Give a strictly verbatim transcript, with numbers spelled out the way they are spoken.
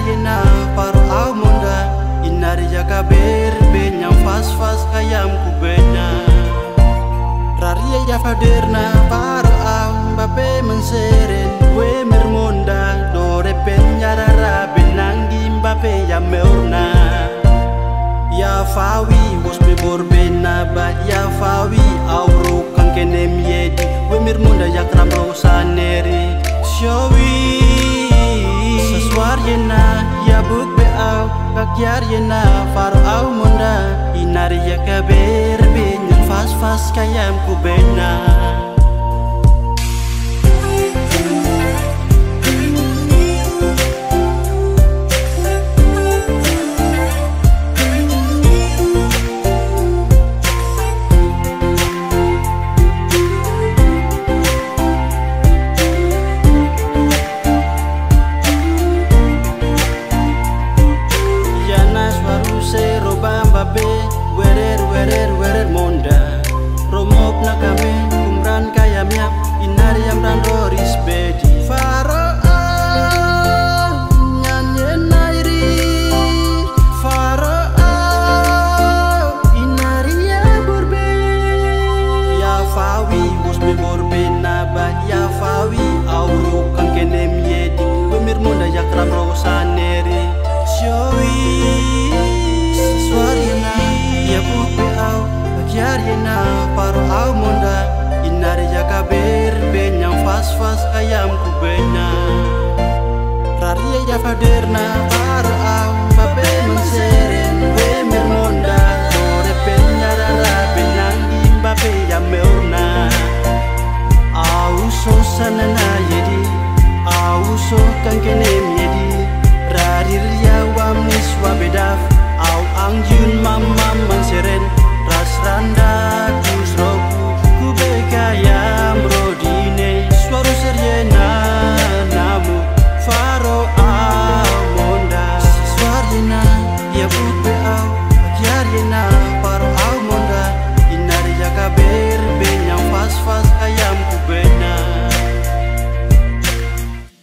yena paru au monda inari jaga ber benyang fas fas kayam kubena raria ya faderna paru au babe menseren we mermonda dore penyarara benangi babe ya meurna ya fawi bos be borbena ba ya fawi auro kankenem yedi we mermonda ya kramro saneri showi seswar yena ya buk be au kakyar yena far au monda inari ya kaber benyang fas fas kayam kubena werer werer werer monda romop na kami kumran kayamnya inari amran doris bedi faro nyanye nairi faro inari ya burbe ya fawi bos be borbe na ba ya fawi auru kankenem yedi wemir monda ya kram rosaneri showi swarina ya bupe au bagyar yena paru au monda inari jaga ber benyang fas fas ayam kubena raria ya faderna paru au babe menseren we mermonda ore penyarara benangi babe ya meurna au so sanana yedi au so kankene